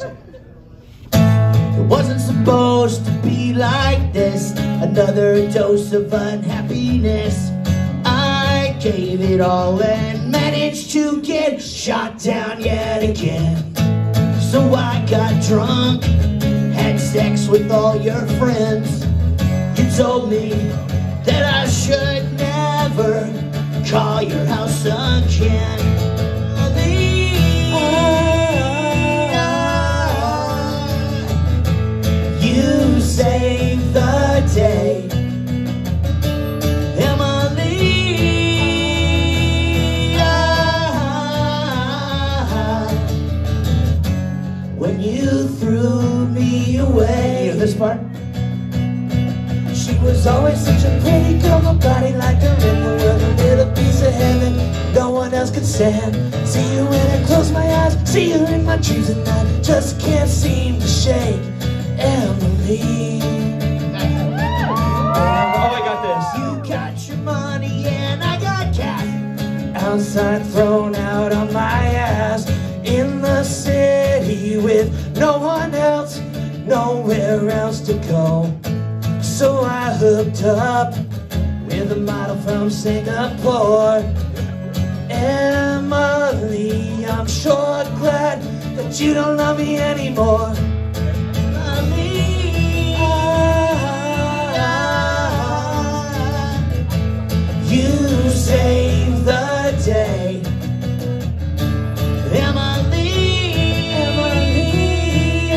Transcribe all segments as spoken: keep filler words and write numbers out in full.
Listen. It wasn't supposed to be like this. Another dose of unhappiness. I gave it all and managed to get shot down yet again. So I got drunk, had sex with all your friends. You told me that I should never call your house again. You saved the day, Emily. When you threw me away. You know this part? She was always such a pretty girl, my body like her in the world, a little piece of heaven no one else could stand. See you when I close my eyes, see you in my dreams at night, just can't seem to shake Emily. Oh, I got this. You got your money and I got cash. Outside thrown out on my ass, in the city with no one else, nowhere else to go. So I hooked up with a model from Singapore. Emily, I'm sure glad that you don't love me anymore. Emily, you saved the day. Emily, Emily,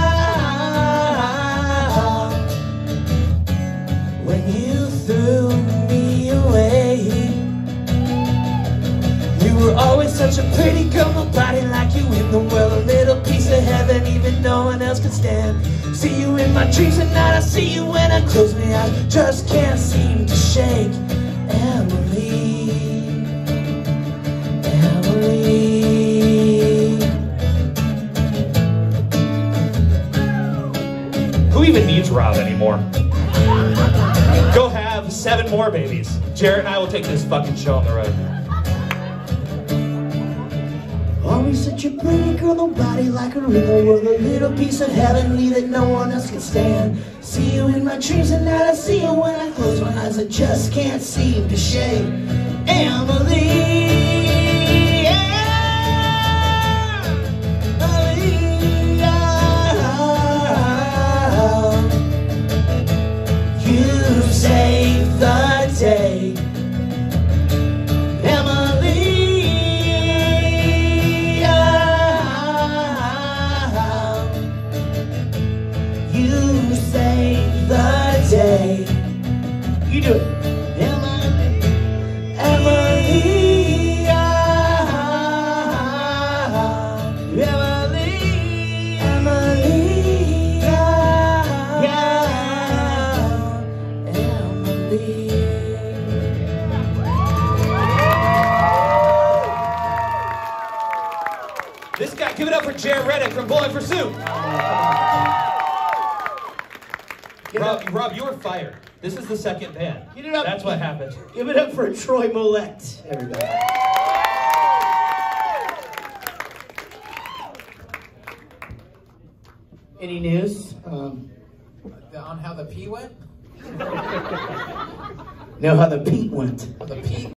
when you threw me away. You were always such a pretty girl, nobody like you in the world, a little piece of heaven even no one else could stand. See you in my dreams at night, I see you when I close my eyes, just can't seem to shake Emily, Emily. Who even needs Rob anymore? Go have seven more babies. Jaret and I will take this fucking show on the road. Always such a pretty girl, nobody like her in the world, a little piece of heavenly that no one else can stand. See you in my dreams at night, I see you when I close my eyes, I just can't seem to shake Emily. You saved the day, Emily. You saved the day. You do it. Emily, Emily, Emily, Emily, Emily. This guy, give it up for Jaret Reddick from Bowling for Soup. Rob, Rob, you were fired. This is the second band. Give it up. That's what happened. Give it up for Troy Millette, everybody. Any news? Um, On how the pee went? know how the Pete went. The pee